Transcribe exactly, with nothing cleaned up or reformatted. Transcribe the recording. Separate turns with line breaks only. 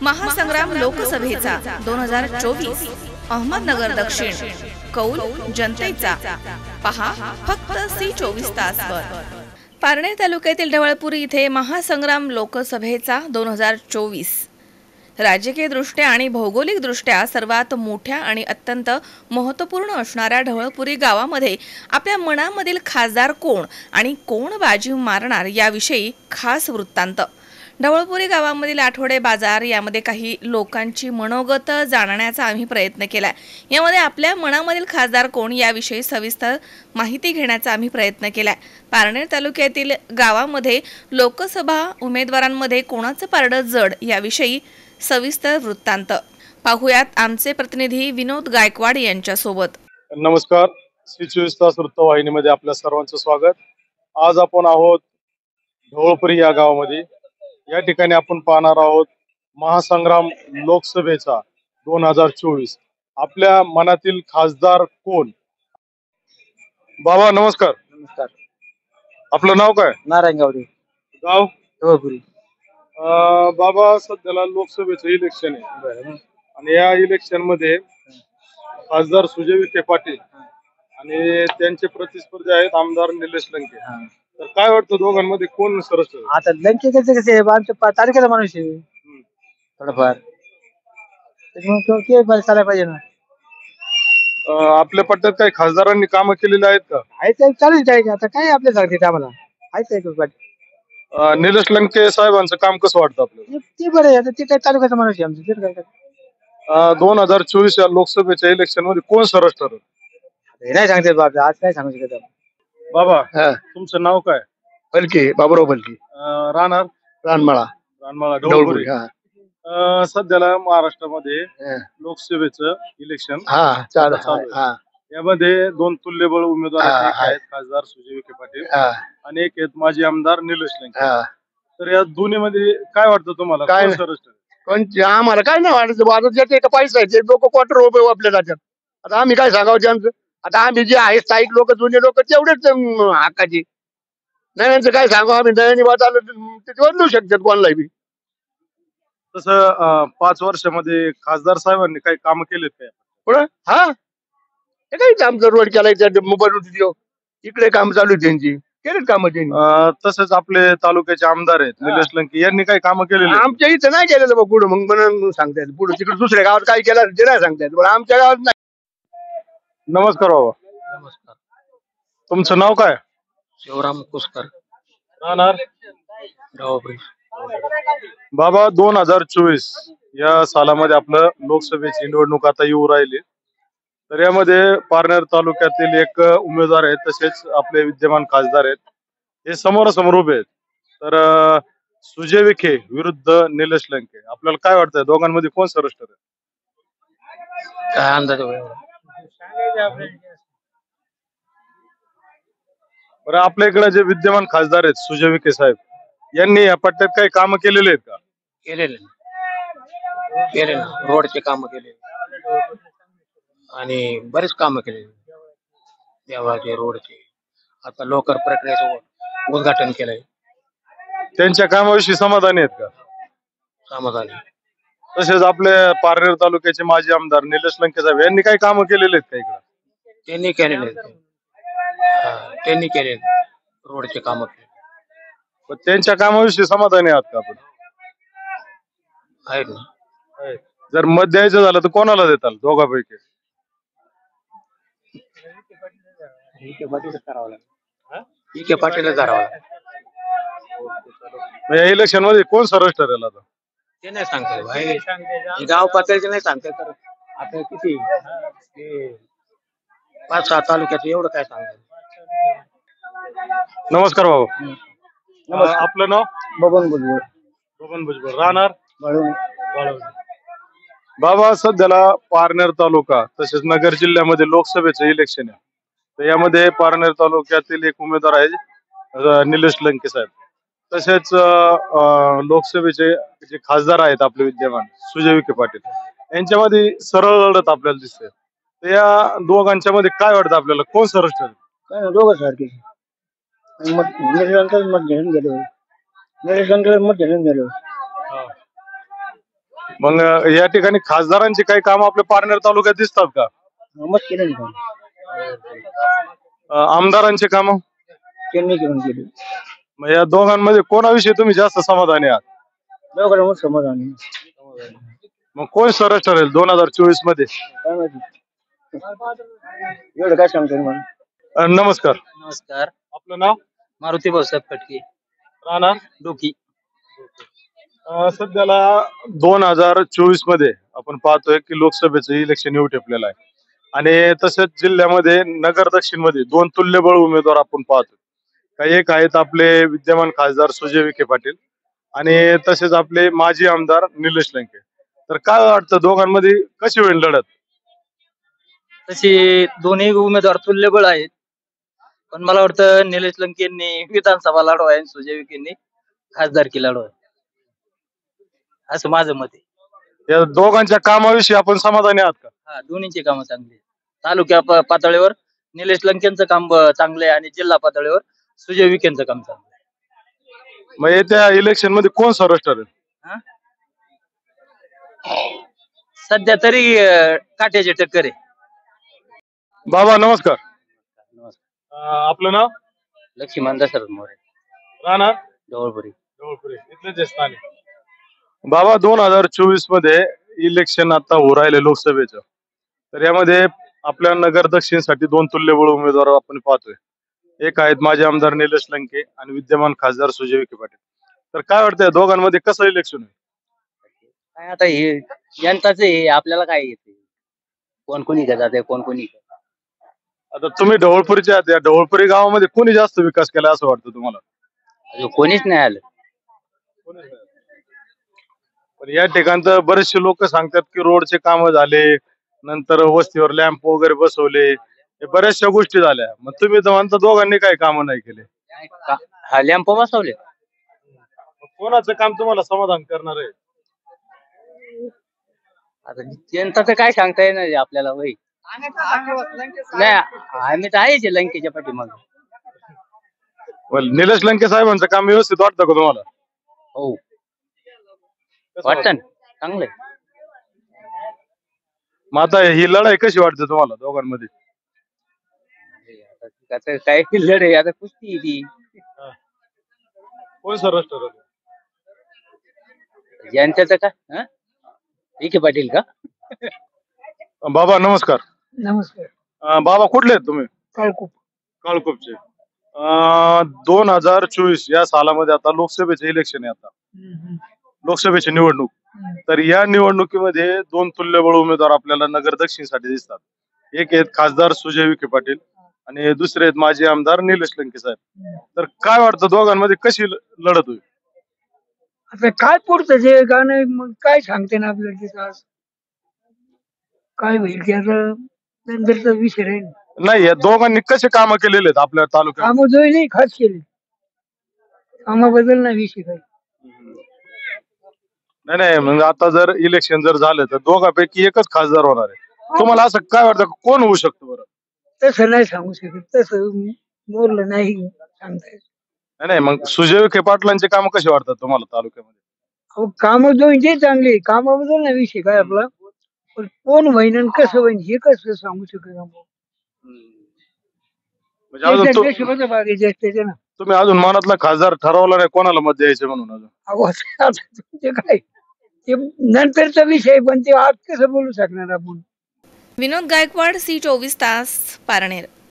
महासंग्राम लोकसभेचा दोन हजार चोवीस अहमदनगर दक्षिण कौल जनतेचा पहा फक्त सी चोवीस तासवर। पारनेर तालुक्यातील ढवळपुरी इथे महासंग्राम लोकसभेचा दोन हजार चोवीस राजकीय दृष्ट्या आणि भौगोलिक दृष्ट्या सर्वात मोठ्या आणि अत्यंत महत्त्वपूर्ण असणाऱ्या ढवळपुरी गावामध्ये आपल्या मनामधील खासदार कोण आणि कोण बाजी मारणार याविषयी खास वृत्तांत। ढवळपुरी गावामधील आठवडे बाजार यामध्ये काही लोकांची मनोगत जाणण्याचा आम्ही प्रयत्न केलाय। यामध्ये आपल्या मनामधील खासदार कोण याविषयी सविस्तर माहिती घेण्याचा आम्ही प्रयत्न केलाय। पारनेर तालुक्यातील गावामध्ये लोकसभा उमेदवारांमध्ये कोणाचं पारडं जड याविषयी सविस्तर वृत्तांत पाहूयात आमचे प्रतिनिधी विनोद गायकवाड यांच्या सोबत।
नमस्कार, सी चोवीस तास वृत्तवाहिनीमध्ये आपल्या सर्वांचं स्वागत। आज आपण आहोत ढवळपुरी या गावामध्ये। या ठिकाणी आपण पाहणार आहोत महासंग्राम लोकसभेचा दोन हजार चोवीस आपल्या मनातील खासदार कोण। बाबा नमस्कार।
नमस्कार।
आपलं नाव काय?
नारायण गावडे,
गाव
ढवळपुरी।
बाबा सध्याला लोकसभेचं इलेक्शन आहे आणि या इलेक्शन मध्ये खासदार सुजय विखे पाटील आणि त्यांचे प्रतिस्पर्धी आहेत आमदार निलेश लंके। तर काय वाटतं दोघांमध्ये कोण सरस?
आता लंकेचं कसे आमच्या तालुक्याचा माणूस आहे थोडंफार, त्याच्यामुळे ते बरं चालायला पाहिजे ना।
आपल्या पट्ट्यात काही खासदारांनी कामं केलेली आहेत का?
आहे ते चालूच आहे। आता काय आपल्या सांगते आम्हाला आहे ते
निलेश लंके साहेबांचं काम कसं वाटतं आपल्याला?
ते बरं आहे। आता ते काय तालुक्याचा माणूस आहे आमचं, ते काय
दोन हजार चोवीस या लोकसभेच्या इलेक्शन मध्ये कोण सरस ठरल
हे नाही सांगते बाबा, आज काय सांगू शकत
बाबा। तुमचं नाव काय?
बलकी, बाबूराव बलकी,
राहणार
रानमाळा,
रानमाळा ढवळपुरी।
हा
सध्याला महाराष्ट्रामध्ये लोकसभेचं इलेक्शन
हा चालू
चालू आहे।
हा
यामध्ये दोन तुल्यबळ उमेदवार आहेत, एक आहेत खासदार सुजय विखे पाटील
हा
आणि एक आहेत माजी आमदार निलेश लंके।
हा
तर या दोन्ही मध्ये काय वाटतं तुम्हाला
काय
कोण सरस ठरेल?
पण आम्हाला काय नाही वाटत, वाटत ज्याचे इथं पैसा आहे ते लोक क्वार्टर रुपये वापले जातात। आता आम्ही काय सांगावं आमचं? आता आम्ही जे आहे स्थायिक लोक, जुने लोक तेवढेच अं, हक्काची। नव्यांचं काय सांगावं आम्ही? नव्याने वाद आलं ते बदलू शकतात कोणालाही बी।
तसं अं, पाच वर्षामध्ये खासदार साहेबांनी काही काम केलेत काय?
पुढं हा हे काय आमचं रोड केलाय, त्या मोबाईल इकडे काम चालू आहे त्यांची, केलेत काम त्यांनी।
अं, तसंच आपले तालुक्याचे आमदार आहेत निलेश लंके, यांनी काही काम केलेले?
आमच्या इथं नाही केलेलं बघ, पुढं मग म्हणून सांगता येईल। पुढे तिकडे दुसऱ्या गावात काय केलं ते नाही सांगता येत, पण आमच्या गावात नाही।
नमस्कार बाबा।
नमस्कार।
तुमचं नाव काय?
शिवराम कुसकर,
राहणार
ढवळपुरी।
बाबा, दोन हजार चोवीस या सालामध्ये आपलं लोकसभेची निवडणूक आता येऊ राहिली। तर यामध्ये पारनेर तालुक्यातील एक उमेदवार आहेत, तसेच आपले विद्यमान खासदार आहेत, हे समोरासमोर उभे आहेत। तर अं, सुजय विखे विरुद्ध निलेश लंके, आपल्याला काय वाटतंय दोघांमध्ये कोण सरस ठरेल?
काय अंदाज?
बरं, आपल्या इकडे जे विद्यमान खासदार आहेत सुजय विखे साहेब, यांनी या पट्ट्यात काही कामं केलेले आहेत का?
केलेले केले ना, रोडचे काम केले आणि बरेच काम केले, देवाचे, रोडचे। आता लोकर प्रक्रियेचं उद्घाटन केलंय।
त्यांच्या कामाविषयी समाधानी आहेत का?
समाधानी।
तसेच आपले पारनेर तालुक्याचे माजी आमदार निलेश लंके साहेब, यांनी काही कामं केलेले आहेत का इकडे?
त्यांनी केलेले त्यांनी केले रोडचे काम।
पण त्यांच्या कामाविषयी समाधानी आहात का आपण?
आहेत ना।
जर मत द्यायचं झालं तर कोणाला देताल दोघांपैकी?
विखे पाटीलच करावं लागेल, विखे पाटीलच करावं लागेल।
या इलेक्शन मध्ये कोण सरस ठरेल आता?
ते नाही सांगता येत भाई, हे गाव पातळीचे नाही सांगता येत। तर आता किती हे पाच सहा तालुक्यात एवढं काय सांगता?
नमस्कार बाबा। अं, आपलं नाव?
बबन भुजबळ,
बबन भुजबळ, राहणार
वाळवणी।
बाबा, सध्याला पारनेर तालुका तसेच नगर जिल्ह्यामध्ये लोकसभेचं इलेक्शन आहे। तर यामध्ये पारनेर तालुक्यातील एक उमेदवार आहे अं, निलेश लंके साहेब, तसेच अं, लोकसभेचे जे खासदार आहेत आपले विद्यमान सुजय विखे पाटील, यांच्यामध्ये सरळ लढत आपल्याला दिसते। तर या दोघांच्या मध्ये काय वाटतं आपल्याला कोण सरस ठरेल?
काय दोघं सारखे मत मत घेऊन गेलो, मत घेऊन गेलो।
मग अं, या ठिकाणी खासदारांची काही कामं आपल्या पारनेर तालुक्यात दिसतात का?
मत केलं ना
अं, आमदारांची कामं?
त्यांनी घेऊन गेली
मग या दोघांमध्ये कोणाविषयी तुम्ही जास्त समाधानी आहात?
दोघांना समाधान आहे.
मग कोण सरस ठरेल दोन हजार चोवीस मध्ये?
काय माहिती एवढं काय सांगतो मला.
अं, नमस्कार,
नमस्कार,
आपलं नाव?
मारुती भाऊसाहेब कटके,
राणा
डोकी.
अं, सध्याला दोन हजार चोवीस मध्ये आपण पाहतोय की लोकसभेचं इलेक्शन येऊ ठेपलेलं आहे आणि तसंच जिल्ह्यामध्ये नगर दक्षिण मध्ये दोन तुल्यबळ उमेदवार आपण पाहतोय. काही एक आहेत आपले विद्यमान खासदार सुजय विखे पाटील आणि तसेच आपले माजी आमदार निलेश लंके. तर काय वाटतं दोघांमध्ये कशी होईल लढत?
तसे दोन्ही उमेदवार तुल्यबळ आहेत, पण मला वाटतं निलेश लंकेंनी विधानसभा लढवाय आणि सुजय विखेंनी खासदारकी लढवाय, असं माझं मत आहे.
या दोघांच्या कामाविषयी आपण समाधानी आहात का?
हा, दोन्हीची कामं चांगली आहेत. तालुक्या प- पातळीवर निलेश लंकेंचं काम ब- चांगलं आहे आणि जिल्हा पातळीवर सुजय विखेंचं काम चांगलं आहे.
मग येत्या इलेक्शन मध्ये कोण सरस ठरेल?
हा? सध्या तरी अं, काट्याची टक्कर आहे.
बाबा नमस्कार, अं, आपलं नाव?
लक्ष्मण दशरथ मोरे,
राहणार
ढवळपुरी.
जवळपुरे, इथलेच आहे स्थानिक. बाबा दोन हजार चोवीस मध्ये इलेक्शन आता होऊ राहिले लोकसभेचं, तर यामध्ये आपल्या नगर दक्षिणसाठी दोन तुल्यबळ उमेदवार आपण पाहतोय. एक आहेत माजी आमदार निलेश लंके आणि विद्यमान खासदार सुजय विखे पाटील. तर काय वाटतंय दोघांमध्ये कसं इलेक्शन होईल?
काय आता हे जनताच आहे, आपल्याला काय येते, कोण कोणी का जाते, कोण कोणी का.
आता तुम्ही ढवळपुरीचे आहात, या ढवळपुरी गावामध्ये कोणी जास्त विकास केला असं वाटतं तुम्हाला?
अजून कोणीच नाही आलं.
पण या ठिकाणचं बरेचसे लोक सांगतात की रोडचे काम झाले, नंतर वस्तीवर लॅम्प वगैरे बसवले, हे बऱ्याचशा गोष्टी झाल्या. मग तुम्ही तर म्हणता दोघांनी काही कामं नाही केले.
काय का- हा लॅम्प बसवले.
मग कोणाचं काम तुम्हाला समाधान करणार आहे?
आता जनताचं काय सांगता येणार आपल्याला होय. नाही, आम्ही तर आहेच आहे लंकेच्या पाठीमाग.
well, निलेश लंके साहेबांचं काम व्यवस्थित वाटतं का तुम्हाला?
हो,
कसं
वाटतं ना चांगलंय.
मग आता ही लढाई कशी वाटते तुम्हाला दोघांमध्ये?
आता आता काय लढ आहे, आता कुस्ती आहे ती.
कोण सर्वोच्च ठरवलं?
जनतेचं का हा? विखे पाटील का?
बाबा नमस्कार.
नमस्कार.
अं, बाबा कुठले आहेत तुम्ही?
काळकूप.
काळकुपचे. दोन हजार चोवीस या सालामध्ये आता लोकसभेचे इलेक्शन आहे, आता लोकसभेची निवडणूक. तर या निवडणुकीमध्ये दोन तुल्यबळ उमेदवार आपल्याला नगर दक्षिणसाठी दिसतात. एक आहेत खासदार सुजय विखे पाटील आणि दुसरे आहेत माजी आमदार निलेश लंके साहेब. तर काय वाटतं दोघांमध्ये कशी ल- लढत होईल?
आता काय पुढचं जे गाणं मग काय सांगते ना आपल्याला तिथं आज काय होईल त्याचं नंतरचा विषय राहील.
नाही, या दोघांनी कसे कामं केलेले आहेत आपल्या तालुक्यात?
कामं जोई नाही खास केले, कामाबद्दल नाही विषय काही.
नाही नाही, म्हणजे आता जर इलेक्शन जर झालं तर दोघांपैकी एकच खासदार होणार आहे. तुम्हाला असं काय वाटतं कोण होऊ शकतं बरं?
तसं नाही सांगू शकत, तसं मोरलं नाही सांगता येत.
नाही नाही, मग सुजय विखे पाटलांचे काम कसे वाटतात तुम्हाला तालुक्यामध्ये?
अहो कामं जोई जे चांगले, कामाबद्दल नाही विषय काय आपला, पण कोण होईन आणि कसं होईन हे कसं सांगू शकत आपण.
म्हणजे अजून
त्याच्या
तु-
देशामध्ये बागायचे असते ते ना.
तुम्ही अजून मनातला खासदार ठरवला नाही कोणाला मत द्यायचं म्हणून अजून?
अहो आता तुमचे काय ते नंतरचा विषय, पण ते आज कसं बोलू शकणार आपण.
विनोद गायकवाड, सी चोवीस तास, पारनेर.